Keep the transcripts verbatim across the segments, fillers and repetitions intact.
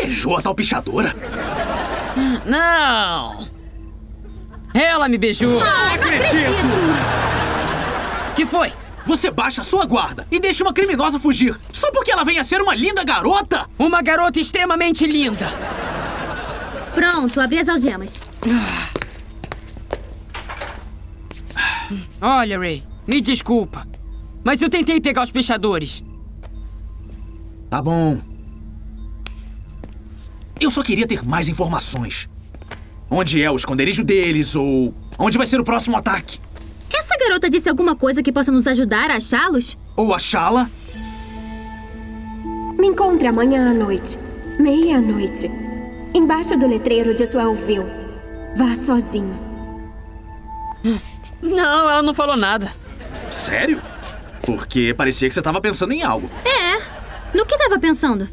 beijou a tal pichadora? Não! Ela me beijou! Não acredito! Que foi? Você baixa a sua guarda e deixa uma criminosa fugir só porque ela vem a ser uma linda garota? Uma garota extremamente linda! Pronto, abri as algemas. Olha, Ray, me desculpa, mas eu tentei pegar os pichadores. Tá bom. Eu só queria ter mais informações. Onde é o esconderijo deles ou onde vai ser o próximo ataque? Essa garota disse alguma coisa que possa nos ajudar a achá-los? Ou achá-la? Me encontre amanhã à noite, meia-noite, embaixo do letreiro de Swellville. Vá sozinho. Não, ela não falou nada. Sério? Porque parecia que você estava pensando em algo. É. No que estava pensando?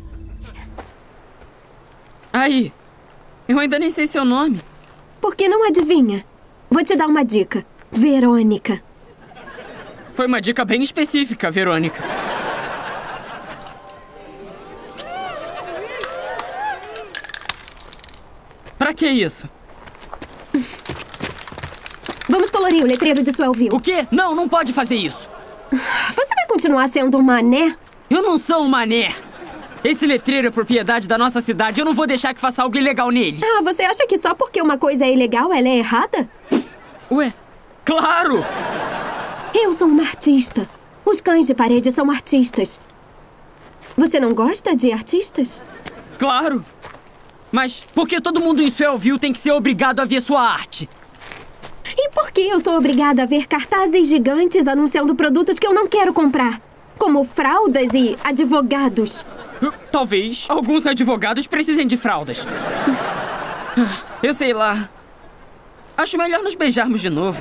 Aí, eu ainda nem sei seu nome. Por que não adivinha? Vou te dar uma dica. Verônica. Foi uma dica bem específica, Verônica. Pra que isso? Vamos colorir o letreiro de Swellville. O quê? Não, não pode fazer isso. Você vai continuar sendo um mané? Eu não sou um mané. Esse letreiro é propriedade da nossa cidade. Eu não vou deixar que faça algo ilegal nele. Ah, você acha que só porque uma coisa é ilegal, ela é errada? Ué, claro! Eu sou uma artista. Os cães de parede são artistas. Você não gosta de artistas? Claro! Mas por que todo mundo em Swellville tem que ser obrigado a ver sua arte? E por que eu sou obrigada a ver cartazes gigantes anunciando produtos que eu não quero comprar? Como fraldas e advogados. Talvez alguns advogados precisem de fraldas. Eu sei lá. Acho melhor nos beijarmos de novo.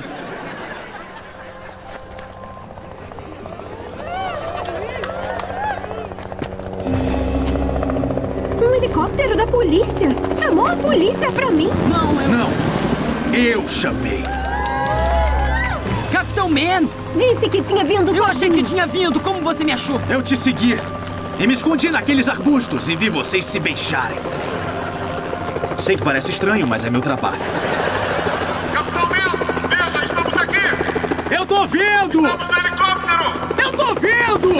Um helicóptero da polícia! Chamou a polícia pra mim? Não, eu... Não! Eu chamei! Capitão Man! Disse que tinha vindo sozinho! Eu achei que tinha vindo! Como você me achou? Eu te segui! E me escondi naqueles arbustos e vi vocês se beijarem. Sei que parece estranho, mas é meu trabalho. Capitão Man! Veja, estamos aqui! Eu tô vendo! Estamos no helicóptero! Eu tô vendo!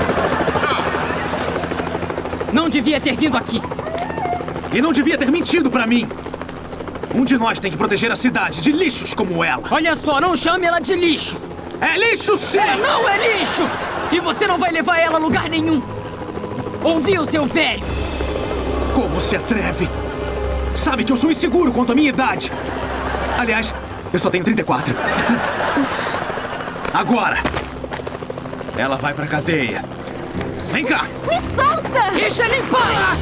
Não devia ter vindo aqui. E não devia ter mentido pra mim. Um de nós tem que proteger a cidade de lixos como ela. Olha só, não chame ela de lixo. É lixo sim! É, não é lixo! E você não vai levar ela a lugar nenhum. Ouviu, seu velho? Como se atreve? Sabe que eu sou inseguro quanto à minha idade. Aliás, eu só tenho trinta e quatro. Agora, ela vai pra cadeia. Vem cá! Me solta! Deixa limpar!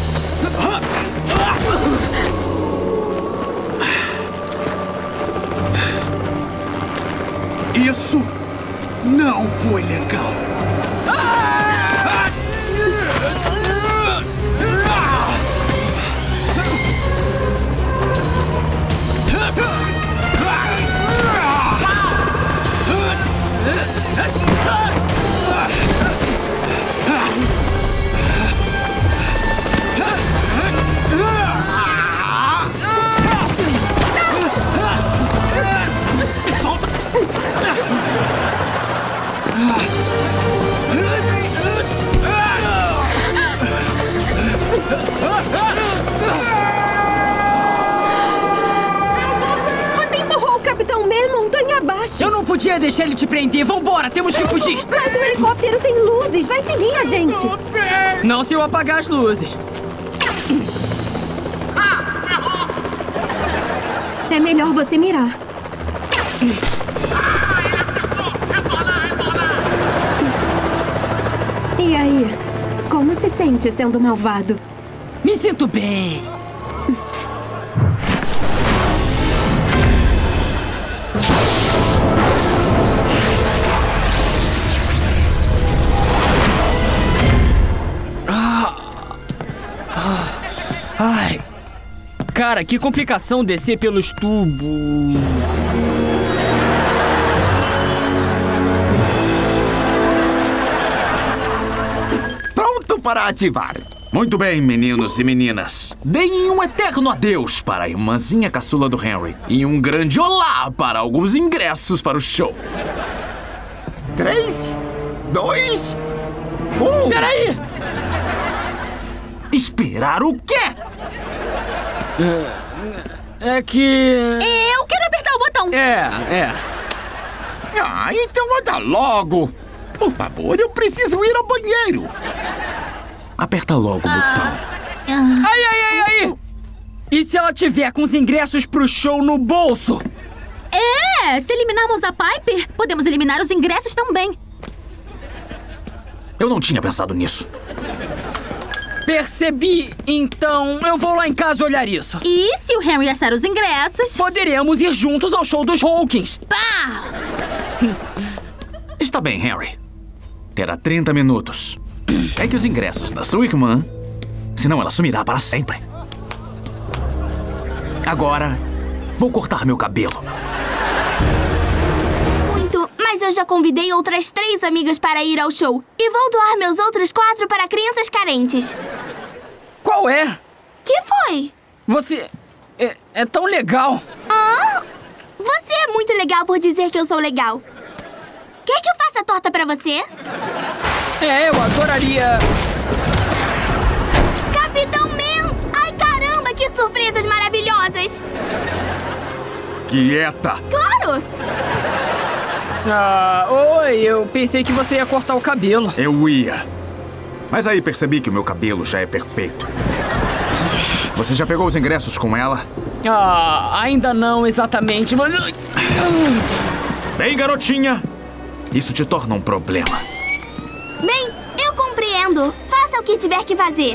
Isso não foi legal. Você empurrou o Capitão Man montanha abaixo! Eu não podia deixar ele te prender. Vambora, temos que fugir. Mas o helicóptero tem luzes, vai seguir a gente! Não se eu apagar as luzes. É melhor você mirar. Ah, ele acertou! Retornar, retornar! E aí? Como se sente sendo malvado? Me sinto bem. Ah. Ah. Ai. Cara, que complicação descer pelos tubos. Pronto para ativar. Muito bem, meninos e meninas. Deem um eterno adeus para a irmãzinha caçula do Henry e um grande olá para alguns ingressos para o show. Três, dois, um. Peraí! Esperar o quê? É que... Eu quero apertar o botão. É, é. Ah, então anda logo. Por favor, eu preciso ir ao banheiro. Aperta logo o botão. Aí, aí, aí, aí! E se ela tiver com os ingressos pro show no bolso? É, se eliminarmos a Piper, podemos eliminar os ingressos também. Eu não tinha pensado nisso. Percebi. Então, eu vou lá em casa olhar isso. E se o Henry achar os ingressos? Poderemos ir juntos ao show dos Hawkins. Pá! Está bem, Henry. Terá trinta minutos. Pegue os ingressos da sua irmã, senão ela sumirá para sempre. Agora, vou cortar meu cabelo. Muito, mas eu já convidei outras três amigas para ir ao show. E vou doar meus outros quatro para crianças carentes. Qual é? Que foi? Você é, é tão legal. Ah, você é muito legal por dizer que eu sou legal. Quer que eu faça torta pra você? É, eu adoraria... Capitão Man! Ai, caramba, que surpresas maravilhosas! Quieta! Claro! Ah, oi, eu pensei que você ia cortar o cabelo. Eu ia. Mas aí percebi que o meu cabelo já é perfeito. Você já pegou os ingressos com ela? Ah, ainda não exatamente, mas... Bem, garotinha, isso te torna um problema. Bem, eu compreendo. Faça o que tiver que fazer.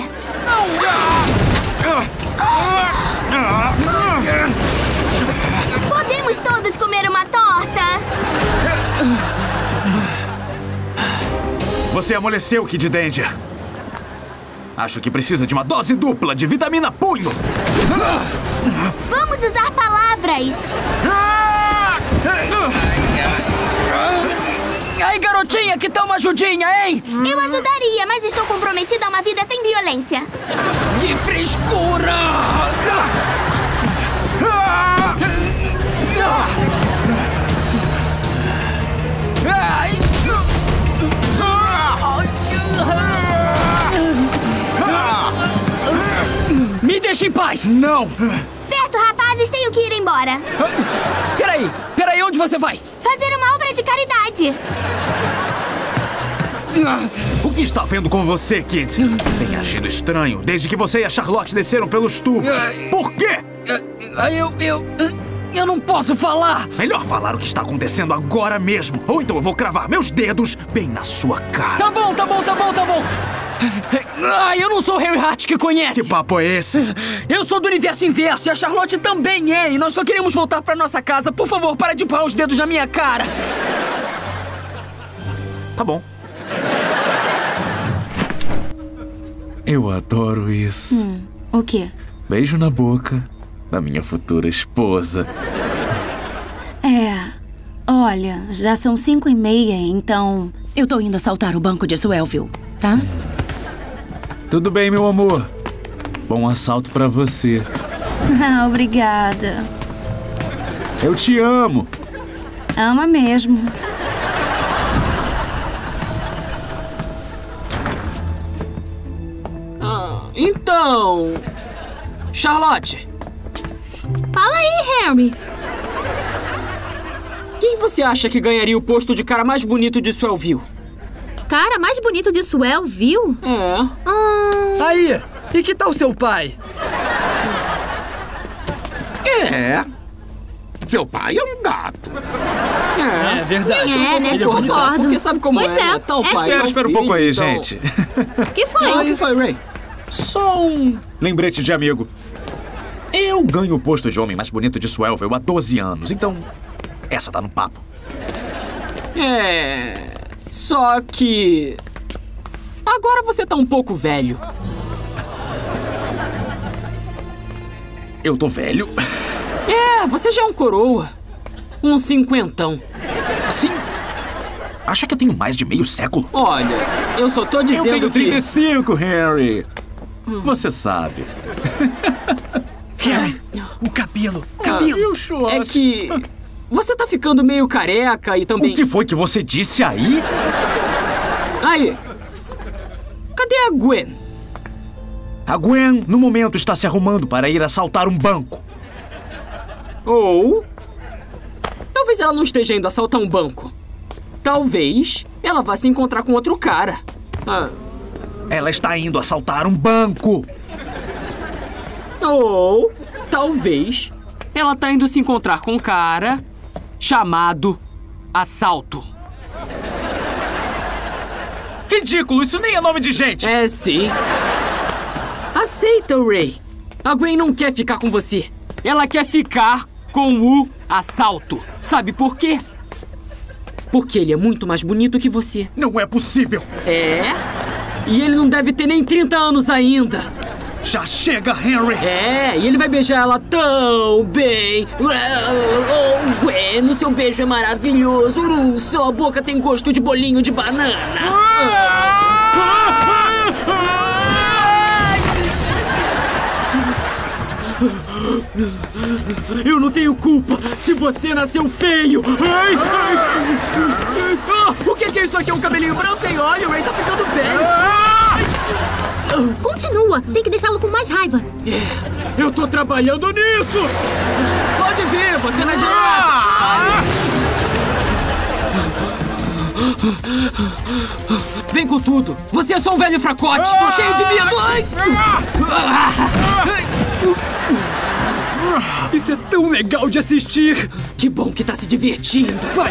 Podemos todos comer uma torta? Você amoleceu, Kid Danger. Acho que precisa de uma dose dupla de vitamina punho. Vamos usar palavras. Ai, garotinha, que tal uma ajudinha, hein? Eu ajudaria, mas estou comprometida a uma vida sem violência. Que frescura! Ai. Me deixe em paz! Não! Certo, rapazes, tenho que ir embora. Peraí, peraí, onde você vai? Fazer uma obra de caridade. O que está vendo com você, Kid? Tem agido estranho desde que você e a Charlotte desceram pelos tubos. Por quê? Eu, eu, eu não posso falar. Melhor falar o que está acontecendo agora mesmo. Ou então eu vou cravar meus dedos bem na sua cara. Tá bom, tá bom, tá bom, tá bom. Ai, eu não sou o Henry Hart que conhece. Que papo é esse? Eu sou do universo inverso e a Charlotte também é. E nós só queremos voltar pra nossa casa. Por favor, para de empurrar os dedos na minha cara. Tá bom. Eu adoro isso. Hum, o quê? Beijo na boca da minha futura esposa. É... Olha, já são cinco e meia, então... Eu tô indo assaltar o banco de Swellville, tá? Tudo bem, meu amor. Bom assalto pra você. Ah, obrigada. Eu te amo. Ama mesmo. Ah, então... Charlotte. Fala aí, Henry. Quem você acha que ganharia o posto de cara mais bonito de Swellville? Cara mais bonito de Swellville? É. Hum... Aí, e que tal seu pai? É. Seu pai é um gato. É, É verdade. É, nessa eu concordo. Porque sabe como Pois é, é, né? Tal é pai, Espera, tal espera um filho, pouco aí, então... gente. que foi? Ah, o que foi, Ray? Só um lembrete de amigo. Eu ganho o posto de homem mais bonito de Swellville há doze anos, então essa tá no papo. É... Só que... Agora você tá um pouco velho. Eu tô velho? É, você já é um coroa. Um cinquentão. Sim. Acha que eu tenho mais de meio século? Olha, eu só tô Eu dizendo tenho que... trinta e cinco, Harry. Você sabe. Harry, o cabelo, cabelo. E o Schwartz? É que você tá ficando meio careca e também... O que foi que você disse aí? Aí, cadê a Gwen? A Gwen, no momento, está se arrumando para ir assaltar um banco. Ou... talvez ela não esteja indo assaltar um banco. Talvez ela vá se encontrar com outro cara. Ah. Ela está indo assaltar um banco. Ou talvez ela tá indo se encontrar com um cara chamado assalto. Ridículo, isso nem é nome de gente. É sim. Aceita, Ray. A Gwen não quer ficar com você. Ela quer ficar com o assalto. Sabe por quê? Porque ele é muito mais bonito que você. Não é possível. É? E ele não deve ter nem trinta anos ainda. Já chega, Henry. É, e ele vai beijar ela tão bem. Oh, Gwen, o seu beijo é maravilhoso. Uh, sua boca tem gosto de bolinho de banana. Eu não tenho culpa se você nasceu feio. Ai, ai. Ah, o que, que é isso aqui? É um cabelinho branco? E olha, o Ray tá ficando velho. Continua, tem que deixá-lo com mais raiva. É, eu tô trabalhando nisso. Pode vir, você não é de nada. Vem com tudo. Você é só um velho fracote. Tô cheio de medo. Ai. Isso é tão legal de assistir. Que bom que tá se divertindo. Vai.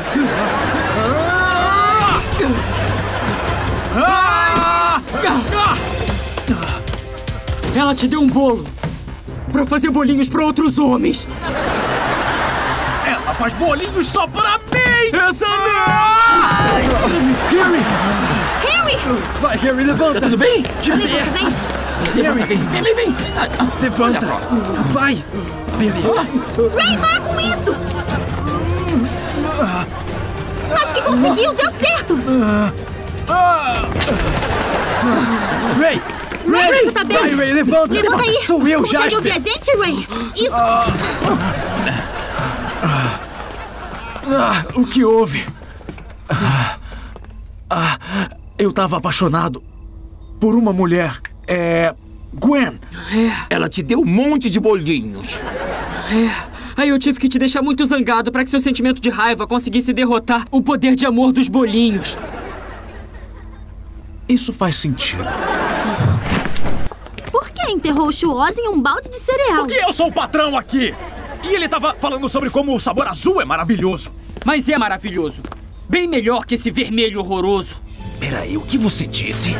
Ela te deu um bolo pra fazer bolinhos pra outros homens. Ela faz bolinhos só para mim. Essa não! Harry! Harry! Vai, Harry, levanta. Tudo bem? Levanta, vem. Harry, vem, vem, vem, vem. Levanta. Vai. Beleza. Ray, para com isso! Acho que conseguiu, deu certo! Ray! Ray, Ray! você tá bem? Vai, Ray, levanta. Levanta aí! Sou eu, Consegue Jasper. ouvir a gente, Ray? Isso! Ah, o que houve? Ah, ah, eu tava apaixonado por uma mulher. É... Gwen. Ela te deu um monte de bolinhos. É. Aí eu tive que te deixar muito zangado pra que seu sentimento de raiva conseguisse derrotar o poder de amor dos bolinhos. Isso faz sentido. Por que enterrou o Schwartz em um balde de cereal? Porque eu sou o patrão aqui. E ele tava falando sobre como o sabor azul é maravilhoso. Mas é maravilhoso. Bem melhor que esse vermelho horroroso. Peraí, o que você disse?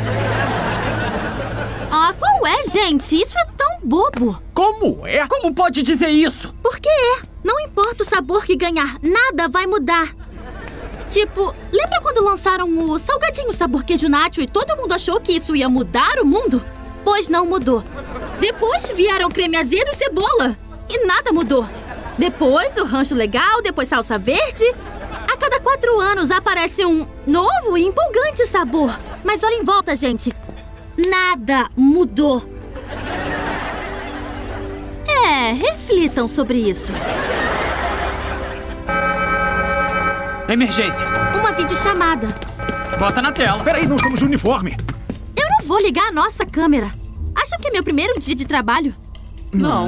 Ah, qual é, gente? Isso é tão bobo. Como é? Como pode dizer isso? Porque é. Não importa o sabor que ganhar, nada vai mudar. Tipo, lembra quando lançaram o salgadinho sabor queijo nacho e todo mundo achou que isso ia mudar o mundo? Pois não mudou. Depois vieram creme azedo e cebola. E nada mudou. Depois o rancho legal, depois salsa verde. A cada quatro anos aparece um novo e empolgante sabor. Mas olha em volta, gente. Nada mudou. É, reflitam sobre isso. Emergência. Uma videochamada. Bota na tela. Peraí, não estamos de uniforme. Eu não vou ligar a nossa câmera. Acham que é meu primeiro dia de trabalho? Não.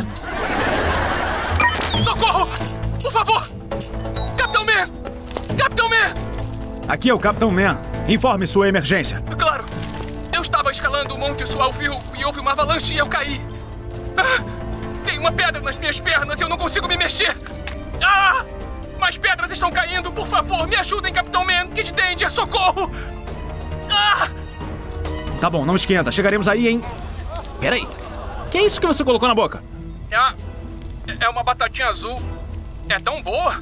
Socorro! Por favor! Capitão Man! Capitão Man! Aqui é o Capitão Man. Informe sua emergência. Claro. Eu estava escalando o Monte Swalville e houve uma avalanche e eu caí. Ah, tem uma pedra nas minhas pernas e eu não consigo me mexer. Ah! Mais pedras estão caindo. Por favor, me ajudem, Capitão Man. Kid Danger, socorro! Ah! Tá bom, não esquenta. Chegaremos aí, hein? Peraí. Que é isso que você colocou na boca? Ah, é uma batatinha azul. É tão boa.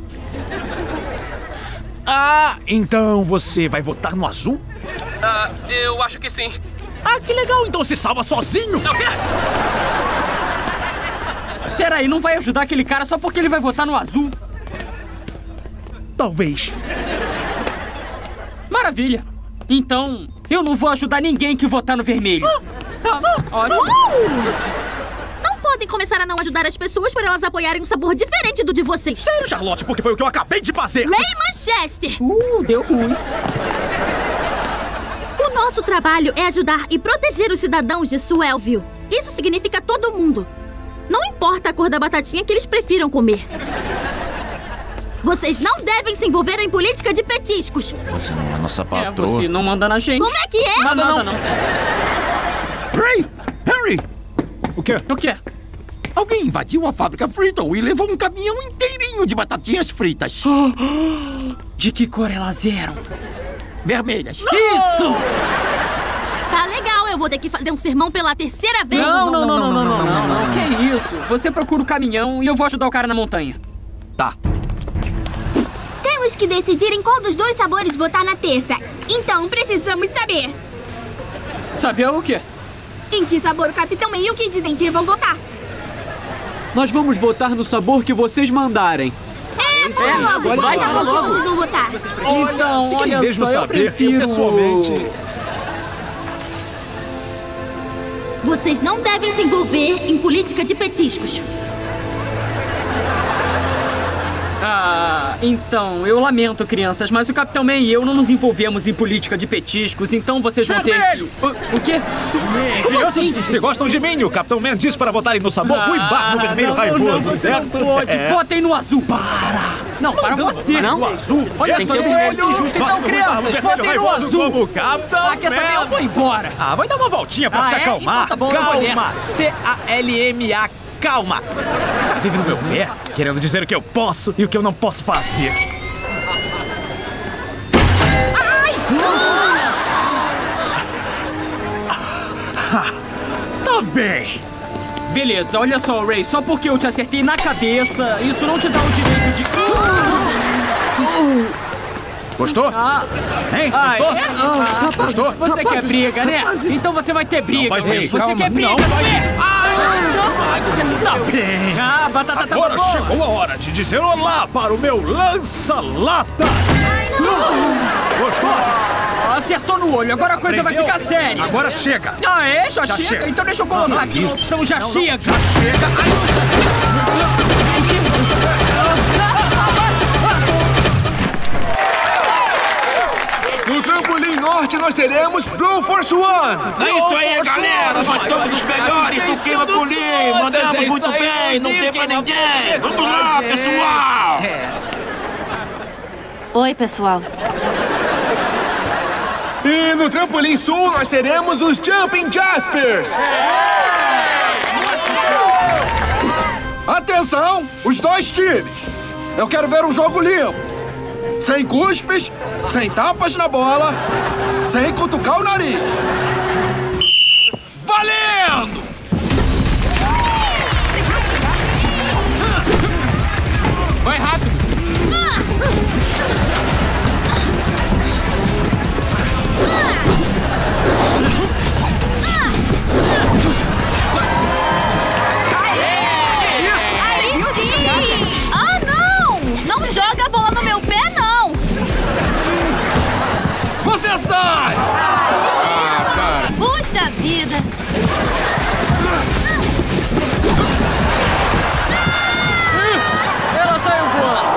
Ah, então você vai votar no azul? Ah, eu acho que sim. Ah, que legal. Então se salva sozinho. É o quê? Peraí, não vai ajudar aquele cara só porque ele vai votar no azul? Talvez. Maravilha. Então, eu não vou ajudar ninguém que votar no vermelho. Ah, Tá, ótimo. Uou! Não podem começar a não ajudar as pessoas para elas apoiarem um sabor diferente do de vocês. Sério, Charlotte, porque foi o que eu acabei de fazer. Ray Manchester! Uh, deu ruim. O nosso trabalho é ajudar e proteger os cidadãos de Swellville. Isso significa todo mundo. Não importa a cor da batatinha que eles prefiram comer. Vocês não devem se envolver em política de petiscos. Você não é nossa É, patroa. você não manda na gente. Como é que é? Manda não. não. Ray! Harry! O quê? O quê? Alguém invadiu a fábrica Frito e levou um caminhão inteirinho de batatinhas fritas. De que cor elas eram? Vermelhas. Isso! Tá legal, eu vou ter que fazer um sermão pela terceira vez. Não, não, não, não, não, não, não, não. Que isso? Você procura o caminhão e eu vou ajudar o cara na montanha. Tá. Temos que decidir em qual dos dois sabores votar na terça. Então, precisamos saber Saber o quê? em que sabor o Capitão Man e o Kid Dentir vão votar. Nós vamos votar no sabor que vocês mandarem. É, fala logo, qual sabor que vocês vão votar? Então, se querem olha mesmo só, eu saber, eu prefiro... pessoalmente... Vocês não devem se envolver em política de petiscos. Ah, então, eu lamento, crianças, mas o Capitão Man e eu não nos envolvemos em política de petiscos, então vocês vão Vermelho! ter... O, o quê? Como Crianças, assim? se gostam de mim, o Capitão Man diz para votarem no sabor Ah, Ruibar no vermelho não, raivoso, não, você certo? não pode. É. Votem no azul. Para! Não, para você. Não? O azul? Olha, tem que ser vermelho! muito justo. Então, Vai no crianças, vermelho votem no raivoso azul. Como o Capitão Ah, quer saber? Eu vou embora. Ah, vai dar uma voltinha pra Ah, se é? acalmar. Então tá bom, eu vou Calma. nessa. C A L M A. Calma. O cara teve no meu pé, querendo dizer o que eu posso e o que eu não posso fazer. Tá bem. Beleza, olha só, Ray. Só porque eu te acertei na cabeça, isso não te dá o direito de... Gostou? Ah, Hein? ah, Gostou? é? Ah, Gostou? Você quer briga, né? Então você vai ter briga, Não faz Ray. isso. Você Calma. quer briga, Não faz é? isso. Tá bem. Ah, batata tá Agora boa. chegou a hora de dizer olá para o meu lança-latas. Gostou? Acertou no olho, agora a coisa vai Aprendeu? ficar séria. Agora chega. Ah, é? Já, Já chega? chega. Então deixa eu colocar aqui a opção já chega. Já chega. No trampolim norte nós teremos Blue Force One. É isso aí, galera! Nós somos os melhores do Queima Pulim! Mandamos muito bem, não tem pra ninguém! Vamos lá, pessoal! Oi, pessoal. E no trampolim sul nós teremos os Jumping Jaspers. Atenção, os dois times. Eu quero ver um jogo limpo. Sem cuspes, sem tapas na bola, sem cutucar o nariz. Valendo! Vai rápido! Aí sim! Ah, não! Não joga a bola no meu pé, não! Você sai! Puxa vida! Ela saiu voando.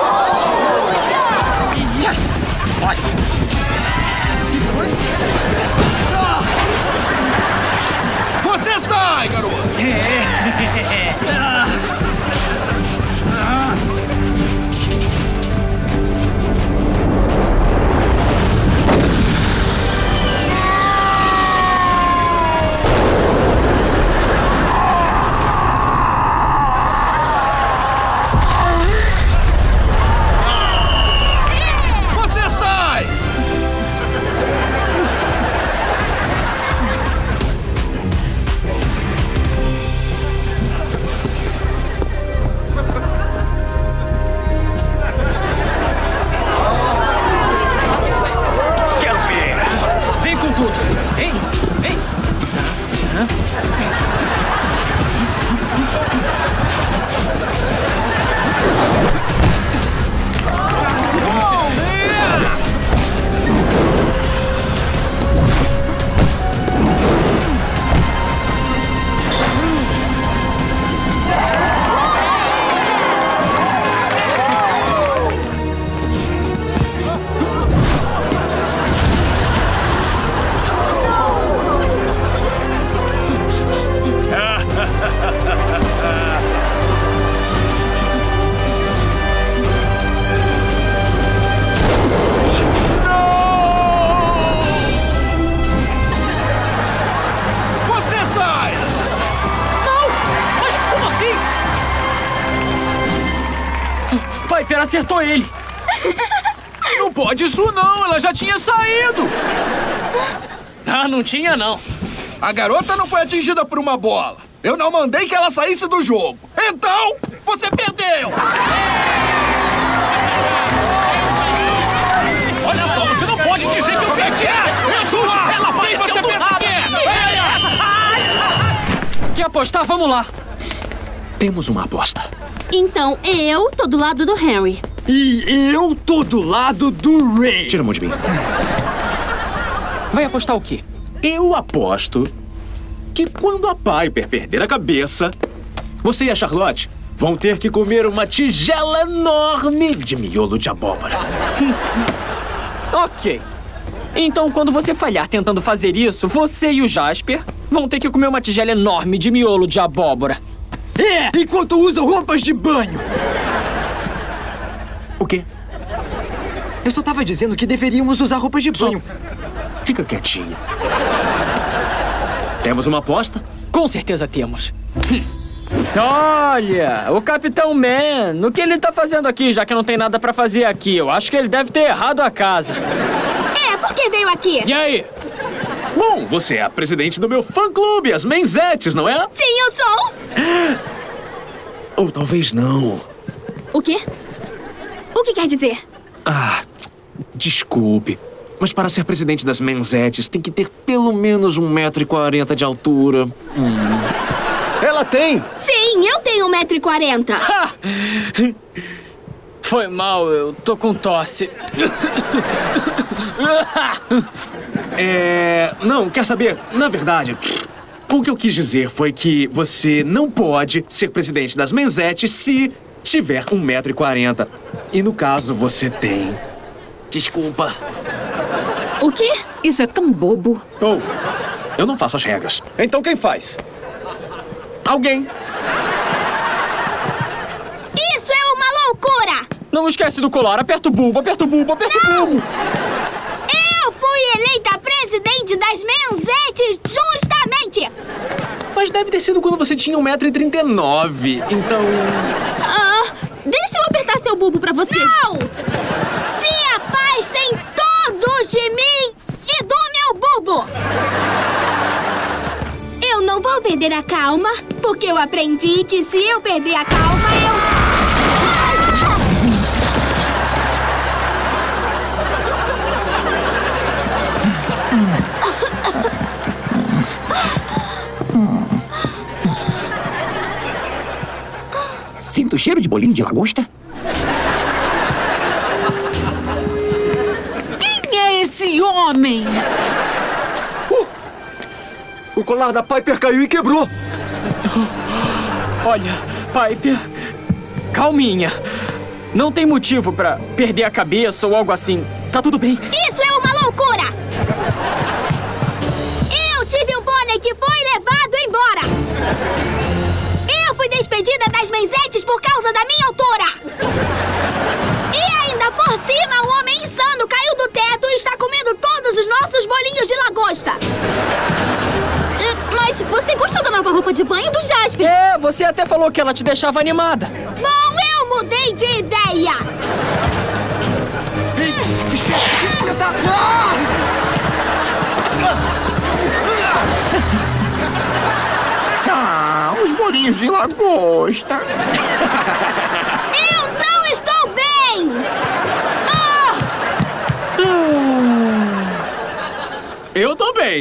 Você sai, garoto! Piper acertou ele. Não pode isso não, ela já tinha saído. Ah, não tinha não. A garota não foi atingida por uma bola. Eu não mandei que ela saísse do jogo. Então, você perdeu. Olha só, você não pode dizer que eu perdi essa. Eu juro, ela vai você pensar. Quer apostar? Vamos lá. Temos uma aposta. Então, eu tô do lado do Henry. E eu tô do lado do Ray. Tira a mão de mim. Vai apostar o quê? Eu aposto que quando a Piper perder a cabeça, você e a Charlotte vão ter que comer uma tigela enorme de miolo de abóbora. Ok. Então, quando você falhar tentando fazer isso, você e o Jasper vão ter que comer uma tigela enorme de miolo de abóbora. É, enquanto usam roupas de banho. O quê? Eu só tava dizendo que deveríamos usar roupas de banho. Fica quietinho. Temos uma aposta? Com certeza temos. Olha, o Capitão Man, o que ele tá fazendo aqui, já que não tem nada pra fazer aqui? Eu acho que ele deve ter errado a casa. É, por que veio aqui? E aí? Bom, você é a presidente do meu fã-clube, as Menzettes, não é? Sim, eu sou. Ou talvez não. O quê? O que quer dizer? Ah, desculpe. Mas para ser presidente das Menzettes, tem que ter pelo menos um metro e quarenta de altura. Hum. Ela tem! Sim, eu tenho um metro e quarenta. Foi mal, eu tô com tosse. É... Não, quer saber? Na verdade, o que eu quis dizer foi que você não pode ser presidente das Menzettes se tiver um metro e quarenta. E no caso, você tem. Desculpa. O quê? Isso é tão bobo. Oh, eu não faço as regras. Então quem faz? Alguém. Isso é uma loucura! Não esquece do colar. Aperta o bulbo, aperta o bulbo, aperta o bulbo. Eu fui eleita presidente das Menzettes justamente! Mas deve ter sido quando você tinha um metro e trinta e nove, então... Ah, deixa eu apertar seu bulbo pra você. Não! Se afastem todos de mim e do meu bulbo! Eu não vou perder a calma, porque eu aprendi que se eu perder a calma, eu... Sinto o cheiro de bolinho de lagosta. Quem é esse homem? Uh! O colar da Piper caiu e quebrou. Olha, Piper, calminha. Não tem motivo pra perder a cabeça ou algo assim. Tá tudo bem. Isso é uma loucura! Eu tive um pônei que foi levado embora! Eu fui despedida das Menzettes por causa da minha altura! E ainda por cima, um homem insano caiu do teto e está comendo todos os nossos bolinhos de lagosta! Mas você gostou da nova roupa de banho do Jasper? É, você até falou que ela te deixava animada. Bom, eu mudei de ideia! Ei, espera, você tá... Ah! Ah, os bolinhos de lagosta. Eu não estou bem! Ah! Eu tô bem.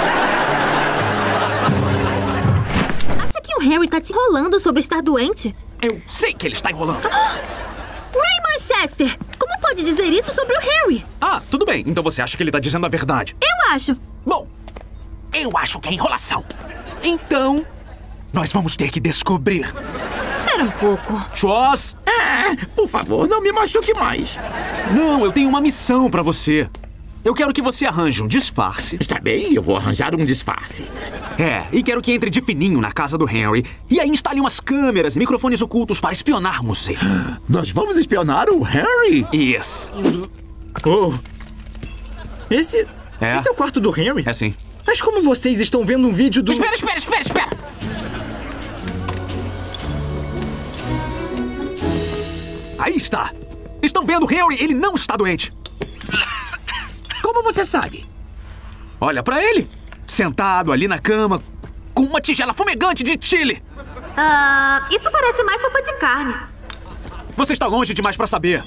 Acha que o Harry tá te enrolando sobre estar doente? Eu sei que ele está enrolando. Ray Manchester, como pode dizer isso sobre o Harry? Ah, tudo bem. Então você acha que ele tá dizendo a verdade? Eu acho. Bom, eu acho que é enrolação. Então, nós vamos ter que descobrir. Espera um pouco. Schwartz! Ah, por favor, não me machuque mais. Não, eu tenho uma missão pra você. Eu quero que você arranje um disfarce. Está bem, eu vou arranjar um disfarce. É, e quero que entre de fininho na casa do Henry. E aí instale umas câmeras e microfones ocultos para espionarmos ele. Nós vamos espionar o Harry? Isso. Oh. Esse... É. Esse é o quarto do Henry? É sim. Mas como vocês estão vendo um vídeo do... Espera, espera, espera, espera! Aí está. Estão vendo, Henry? Ele não está doente. Como você sabe? Olha pra ele. Sentado ali na cama, com uma tigela fumegante de chile. Ah, isso parece mais sopa de carne. Você está longe demais pra saber.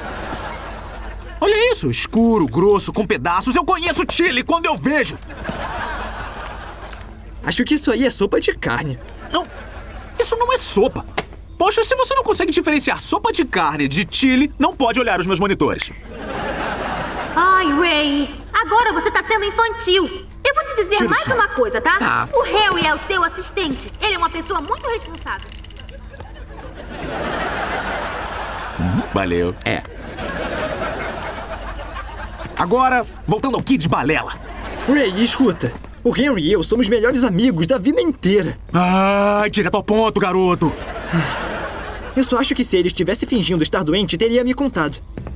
Olha isso, escuro, grosso, com pedaços. Eu conheço chile quando eu vejo. Acho que isso aí é sopa de carne. Não, isso não é sopa. Poxa, se você não consegue diferenciar sopa de carne de chile, não pode olhar os meus monitores. Ai, Ray, agora você tá sendo infantil. Eu vou te dizer Tira mais só. uma coisa, tá? Tá. O Harry é o seu assistente. Ele é uma pessoa muito responsável. Valeu. É. Agora, voltando ao Kid Balela. Ray, escuta. O Henry e eu somos melhores amigos da vida inteira. Ai, direto ao ponto, garoto. Eu só acho que se ele estivesse fingindo estar doente, teria me contado.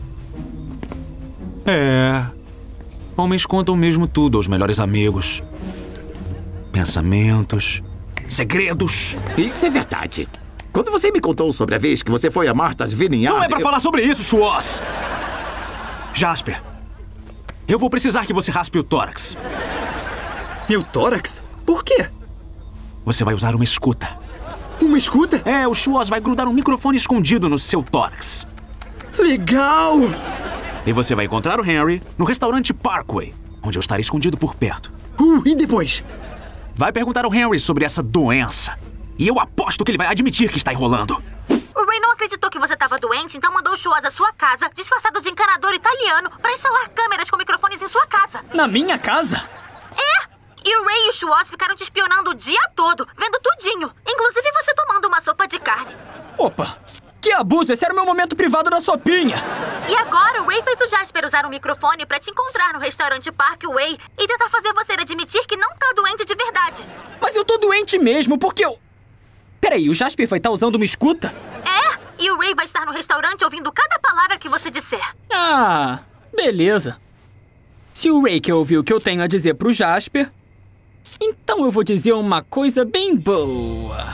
É. Homens contam mesmo tudo aos melhores amigos. Pensamentos, segredos. Isso é verdade. Quando você me contou sobre a vez que você foi a Martha's Vineyard... Não é pra eu... falar sobre isso, Schwartz. Jasper, eu vou precisar que você raspe o tórax. Meu tórax? Por quê? Você vai usar uma escuta. Uma escuta? É, o Schwartz vai grudar um microfone escondido no seu tórax. Legal! E você vai encontrar o Henry no restaurante Parkway, onde eu estarei escondido por perto. Uh, e depois? Vai perguntar ao Henry sobre essa doença. E eu aposto que ele vai admitir que está enrolando. O Ray não acreditou que você estava doente, então mandou o Schwartz à sua casa, disfarçado de encanador italiano, pra instalar câmeras com microfones em sua casa. Na minha casa? É! E o Ray e o Schwartz ficaram te espionando o dia todo, vendo tudinho. Inclusive você tomando uma sopa de carne. Opa! Que abuso! Esse era o meu momento privado da sopinha! E agora o Ray fez o Jasper usar um microfone pra te encontrar no restaurante Parkway e tentar fazer você admitir que não tá doente de verdade. Mas eu tô doente mesmo, porque eu... Peraí, o Jasper vai estar usando uma escuta? É! E o Ray vai estar no restaurante ouvindo cada palavra que você disser. Ah, beleza. Se o Ray quer ouvir o que eu tenho a dizer pro Jasper, então eu vou dizer uma coisa bem boa.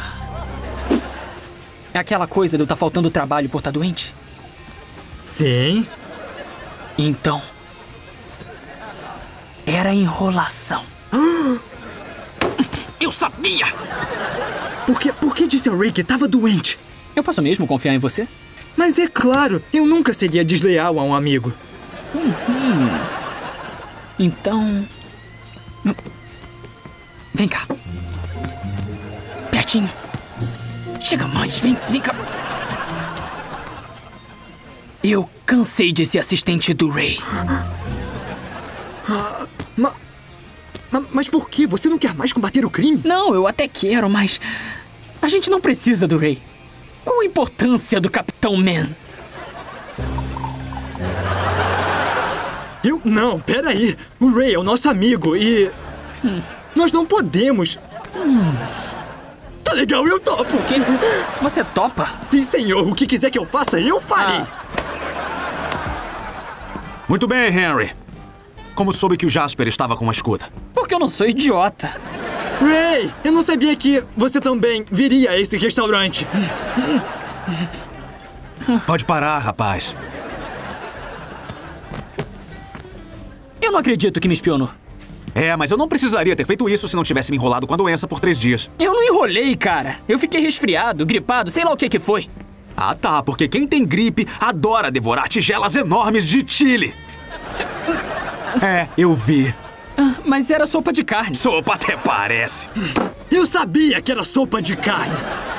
É aquela coisa de eu tá faltando trabalho por estar doente? Sim. Então, era enrolação. Eu sabia! Por que, por que disse ao Ray que tava doente? Eu posso mesmo confiar em você? Mas é claro, eu nunca seria desleal a um amigo. Uhum. Então... Vem cá. Pertinho. Chega mais, vem, vem cá. Eu cansei de ser assistente do Ray. Ah, ma, ma, mas por que? Você não quer mais combater o crime? Não, eu até quero, mas... A gente não precisa do Ray. Qual a importância do Capitão Man? Eu... Não, peraí. O Ray é o nosso amigo e... Hum. Nós não podemos... Hum. Tá legal, eu topo. O quê? Você topa? Sim, senhor. O que quiser que eu faça, eu farei. Ah. Muito bem, Henry. Como soube que o Jasper estava com uma escuta? Porque eu não sou idiota. Ray, eu não sabia que você também viria a esse restaurante. Pode parar, rapaz. Eu não acredito que me espionou. É, mas eu não precisaria ter feito isso se não tivesse me enrolado com a doença por três dias. Eu não enrolei, cara. Eu fiquei resfriado, gripado, sei lá o que que foi. Ah, tá, porque quem tem gripe adora devorar tigelas enormes de chile. É, eu vi. Ah, mas era sopa de carne. Sopa até parece. Eu sabia que era sopa de carne.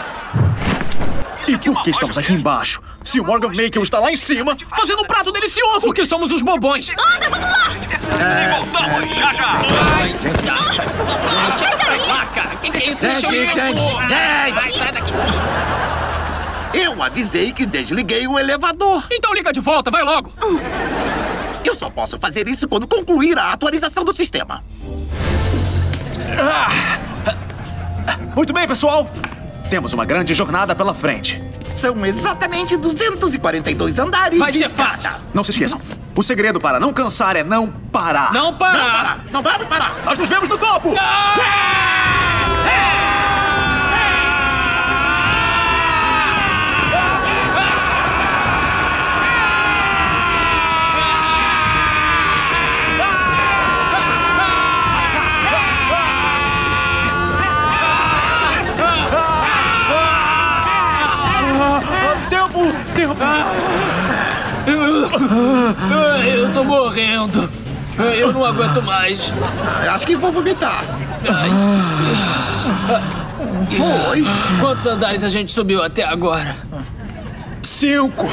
E por que estamos aqui embaixo? Se o Morgan Makel está lá em cima, fazendo um prato delicioso! Porque somos os bobões! Anda, vamos lá! É... E voltamos já já! Ai, gente! Sai daí! Ah, cara, quem que é isso? Gente, Deixa eu gente, ir! gente! Sai daqui! Eu avisei que desliguei o elevador. Então liga de volta, vai logo! Eu só posso fazer isso quando concluir a atualização do sistema. Ah. Muito bem, pessoal! Temos uma grande jornada pela frente. São exatamente duzentos e quarenta e dois andares. Vai de ser escada. fácil. Não se esqueçam. O segredo para não cansar é não parar. Não parar! Não parar! Não vamos parar! Nós nos vemos no topo! tempo. Eu tô morrendo. Eu não aguento mais. Acho que vou vomitar. Oi. Quantos andares a gente subiu até agora? Cinco.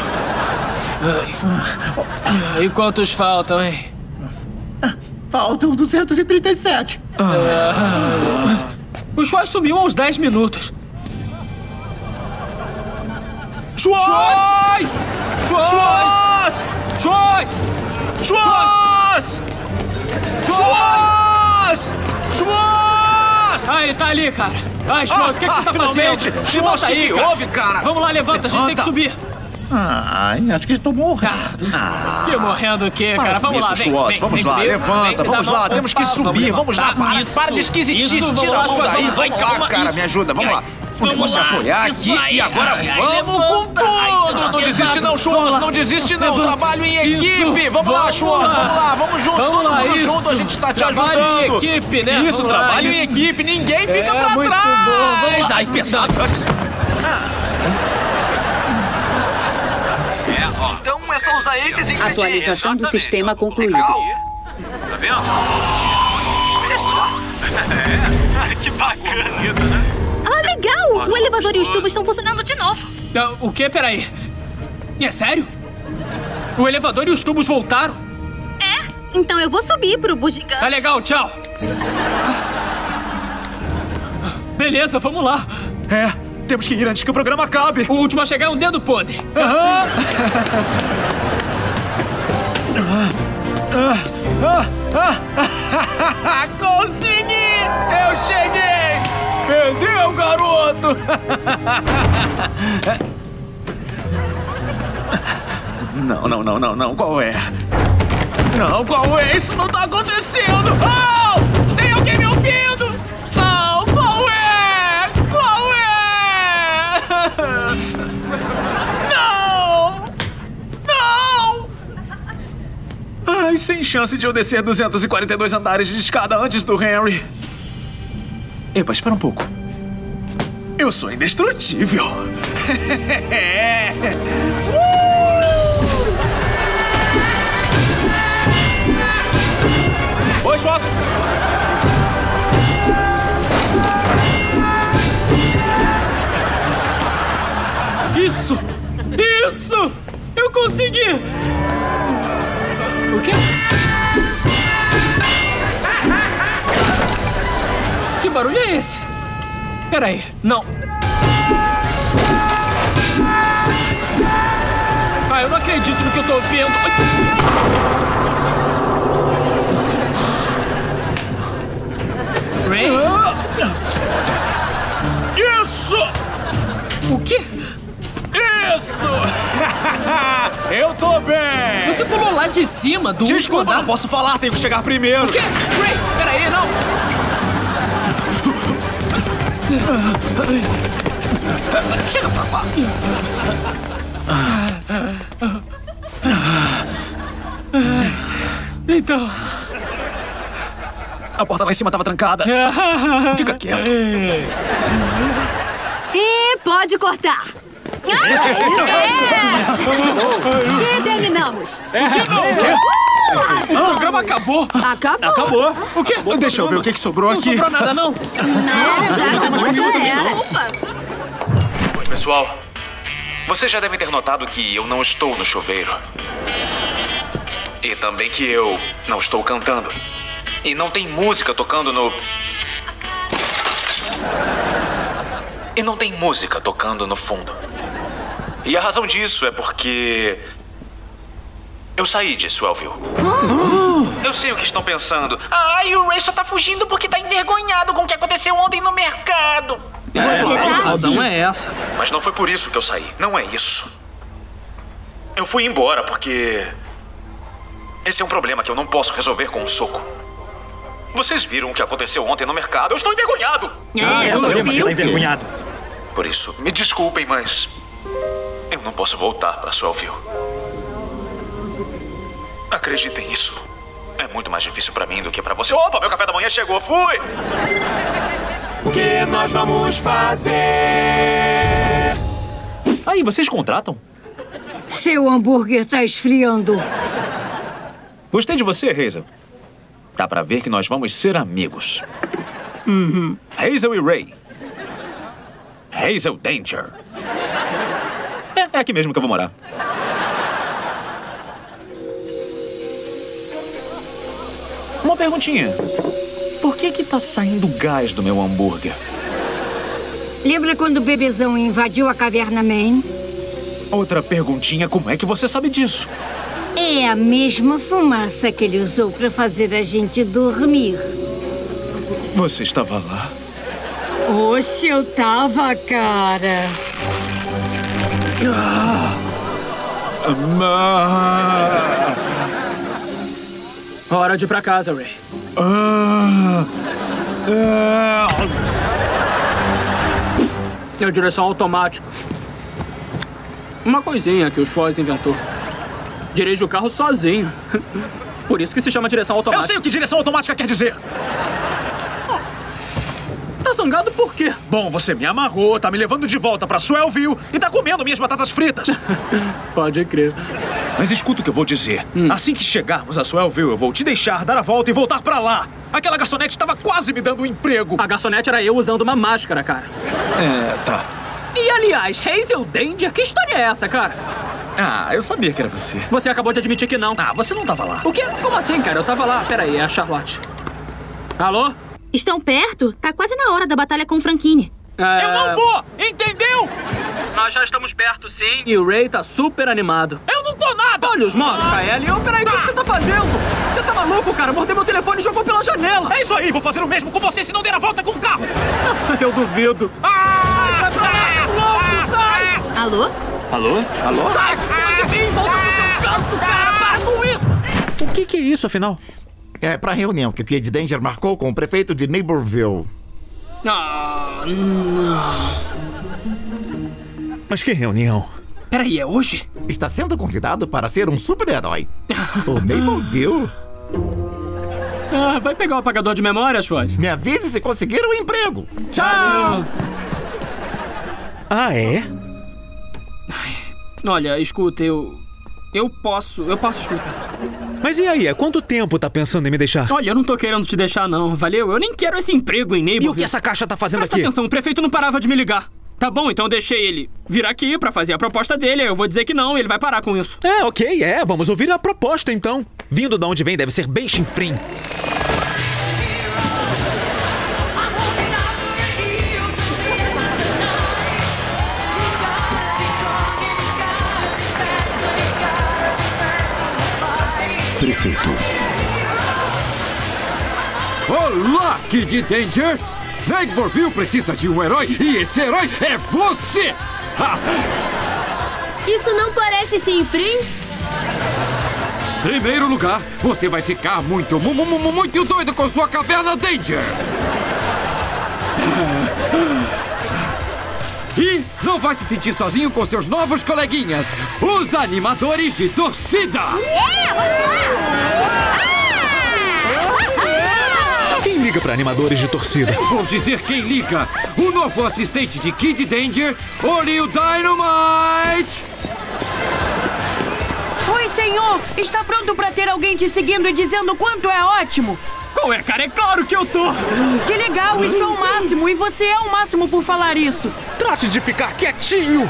E quantos faltam, hein? Faltam duzentos e trinta e sete. Ah. O Schwarz sumiu há uns dez minutos. Schwarz! Schwarz! Schwarz! Schwarz! Schwarz! Schwarz! Ah, ele tá ali, cara. Ai, Schwarz, o que, que você tá finalmente. fazendo? Schwarz, Levanta aí, que que cara. houve, cara? Vamos lá, levanta, a gente tem que subir. Ai, acho que estou morrendo. Ah, que morrendo o quê, cara? Vamos lá, vem, vem, Vamos vem lá, comigo. levanta, Vem, vamos dá lá, mão. temos que Opa, subir, vamos lá, para, Isso, para de esquisitice, isso, tira a vamos mão lá, daí, Schwarz, vamos calma, lá, cara, isso. me ajuda, vamos lá. O Vamos negócio é lá, apoiar isso aqui aí, e agora ai, ai, vamos com levanta, ai, tudo. Não desiste pesado. não, Schwarz, Vamos lá. não desiste não, Levanta. trabalho em Isso, equipe. Vamos lá, vamos Schwarz, lá. vamos lá, vamos junto, Vamos todo lá, mundo isso. junto, a gente tá te Trabalho ajudando. em equipe, né? Isso, Vamos lá, trabalho em isso. equipe, ninguém fica É, pra muito trás. bom, vamos lá. Ai, pesado. Então é só usar esses ingredientes. Atualização do sistema concluída. Tá vendo? Olha só. É, que bacana, né? Ah, legal! O elevador e os tubos estão funcionando de novo. Ah, o quê? Peraí. É sério? O elevador e os tubos voltaram? É? Então eu vou subir pro bugigante. Tá legal, tchau. Beleza, vamos lá. É, temos que ir antes que o programa acabe. O último a chegar é um dedo podre. Aham. Consegui! Eu cheguei! Perdeu, garoto! Não, não, não, não, não. Qual é? Não, qual é? Isso não tá acontecendo! Oh! Tem alguém me ouvindo? Não, qual é? Qual é? Não! Não! Ai, sem chance de eu descer duzentos e quarenta e dois andares de escada antes do Henry. Epa, espera um pouco. Eu sou indestrutível. Oi, Schwarz. Isso! Isso! Eu consegui! O quê? Que barulho é esse? Peraí, não. Ah, eu não acredito no que eu tô vendo. Ray? Isso! O quê? Isso! Eu tô bem! Você pulou lá de cima do Desculpa, não posso falar, tenho que chegar primeiro. O quê? Ray, peraí, não! Chega pra lá! Então... A porta lá em cima tava trancada. Fica quieto. E pode cortar. Ah, isso é! E terminamos. O programa acabou. Acabou. Acabou. O quê? Deixa eu ver o que, que sobrou Não aqui. sobrou nada, não. Não, já acabou, já era. Oi, pessoal. Vocês já devem ter notado que eu não estou no chuveiro. E também que eu não estou cantando. E não tem música tocando no... E não tem música tocando no fundo. E a razão disso é porque... eu saí de Swellville. Eu sei o que estão pensando. Ai, o Ray só tá fugindo porque tá envergonhado com o que aconteceu ontem no mercado. A razão é essa. Mas não foi por isso que eu saí. Não é isso. Eu fui embora porque... esse é um problema que eu não posso resolver com um soco. Vocês viram o que aconteceu ontem no mercado. Eu estou envergonhado. É, eu Sabemos que vi. tá envergonhado. Por isso, me desculpem, mas... eu não posso voltar para Swellville. Acreditem nisso. É muito mais difícil para mim do que para você. Opa, meu café da manhã chegou. Fui! O que nós vamos fazer? Aí, vocês contratam? Seu hambúrguer tá esfriando. Gostei de você, Hazel. Dá pra ver que nós vamos ser amigos. Uhum. Hazel e Ray. Hazel Danger. É, é aqui mesmo que eu vou morar. Uma perguntinha. Por que que tá saindo gás do meu hambúrguer? Lembra quando o bebezão invadiu a caverna Main? Outra perguntinha, como é que você sabe disso? É a mesma fumaça que ele usou pra fazer a gente dormir. Você estava lá? Oxe, eu tava, cara. Ah. Ah. Hora de ir pra casa, Ray. Ah. Ah. É direção automática. Uma coisinha que o Schwarz inventou. Dirige o carro sozinho. Por isso que se chama direção automática. Eu sei o que direção automática quer dizer. Tá zangado por quê? Bom, você me amarrou, tá me levando de volta pra Swellville e tá comendo minhas batatas fritas. Pode crer. Mas escuta o que eu vou dizer. Hum. Assim que chegarmos a Swellville, eu vou te deixar, dar a volta e voltar pra lá. Aquela garçonete estava quase me dando um emprego. A garçonete era eu usando uma máscara, cara. É, tá. E, aliás, Hazel Danger, que história é essa, cara? Ah, eu sabia que era você. Você acabou de admitir que não. Ah, você não tava lá. O quê? Como assim, cara? Eu tava lá. Pera aí, é a Charlotte. Alô? Estão perto? Tá quase na hora da batalha com o Frankine. É... Eu não vou! Entendeu? Nós já estamos perto, sim. E o Ray tá super animado. Eu não tô nada! Olha os modos, ah. Kaeli. Oh, peraí, o que você tá fazendo? Você tá maluco, cara? Mordeu meu telefone e jogou pela janela. É isso aí, vou fazer o mesmo com você se não der a volta com o carro. Eu duvido. Ah! Sai pra lá, louco, sai! Alô? Alô? Alô? Sai de cima de mim, volta pro seu canto, cara! Para com isso! O que que é isso, afinal? É pra reunião que o Kid Danger marcou com o prefeito de Neighborville. Ah, não. Mas que reunião? Peraí, é hoje? Está sendo convidado para ser um super-herói. O Neighborville. Ah, vai pegar o apagador de memória, Schwarz? Me avise se conseguir um emprego. Tchau! Ah, é? Olha, escuta, eu... Eu posso, eu posso explicar. Mas e aí, há quanto tempo tá pensando em me deixar? Olha, eu não tô querendo te deixar não, valeu? Eu nem quero esse emprego em Neighborville. E o que essa caixa tá fazendo Presta aqui? atenção, o prefeito não parava de me ligar. Tá bom, então eu deixei ele vir aqui pra fazer a proposta dele, aí eu vou dizer que não e ele vai parar com isso. É, ok, é, vamos ouvir a proposta então. Vindo de onde vem deve ser bem chinfrim. Prefeito. Olá, Kid Danger! Neighborville precisa de um herói e esse herói é você! Ha! Isso não parece chinfrim? Primeiro lugar, você vai ficar muito, mu, mu, mu, muito doido com sua caverna Danger! E não vai se sentir sozinho com seus novos coleguinhas, os animadores de torcida! Quem liga pra animadores de torcida? Eu vou dizer quem liga! O novo assistente de Kid Danger, Oreo Dynamite! Oi, senhor! Está pronto pra ter alguém te seguindo e dizendo o quanto é ótimo? Qual é, cara? É claro que eu tô! Que legal, isso é o máximo, e você é o máximo por falar isso. Trate de ficar quietinho!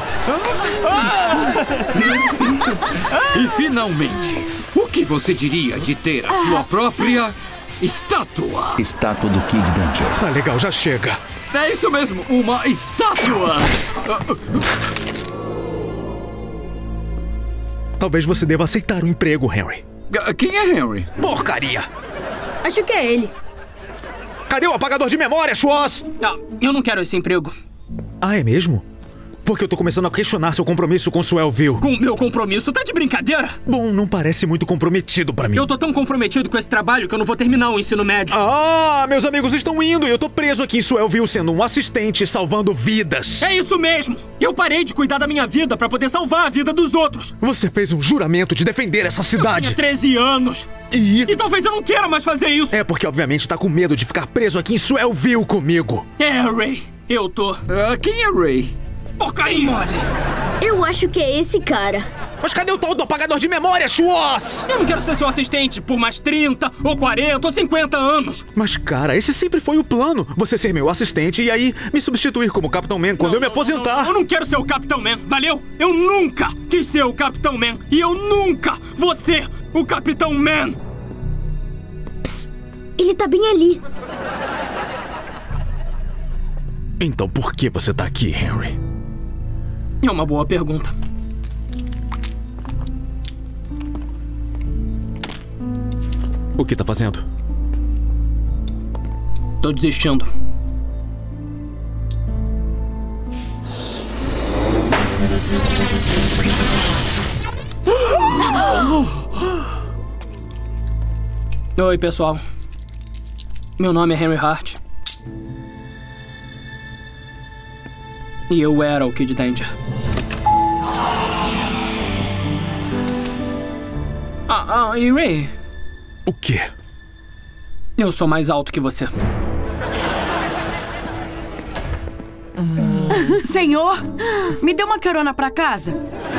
E finalmente, o que você diria de ter a sua própria estátua? Estátua do Kid Danger. Tá legal, já chega. É isso mesmo, uma estátua! Talvez você deva aceitar o emprego, Henry. Quem é Henry? Porcaria! Acho que é ele. Cadê o apagador de memória, Schwarz? Ah, eu não quero esse emprego. Ah, é mesmo? Porque eu tô começando a questionar seu compromisso com Swellville. Com o meu compromisso? Tá de brincadeira? Bom, não parece muito comprometido pra mim. Eu tô tão comprometido com esse trabalho que eu não vou terminar o ensino médio. Ah, meus amigos estão indo e eu tô preso aqui em Swellville sendo um assistente salvando vidas. É isso mesmo! Eu parei de cuidar da minha vida pra poder salvar a vida dos outros. Você fez um juramento de defender essa cidade. Eu tinha treze anos. E? E talvez eu não queira mais fazer isso. É porque obviamente tá com medo de ficar preso aqui em Swellville comigo. É, Ray. Eu tô. Uh, quem é Ray? Porcaria! Eu acho que é esse cara. Mas cadê o tal do apagador de memória, Schwartz? Eu não quero ser seu assistente por mais trinta, ou quarenta, ou cinquenta anos. Mas, cara, esse sempre foi o plano. Você ser meu assistente e aí me substituir como Capitão Man quando não, eu me não, aposentar. Não, não, eu não quero ser o Capitão Man, valeu? Eu nunca quis ser o Capitão Man. E eu nunca vou ser o Capitão Man. Psst, ele tá bem ali. Então por que você tá aqui, Henry? É uma boa pergunta. O que tá fazendo? Tô desistindo. Oi, pessoal. Meu nome é Henry Hart. E eu era o Kid Danger. Ah, ah, e Ray? O quê? Eu sou mais alto que você. Senhor, me dê uma carona pra casa?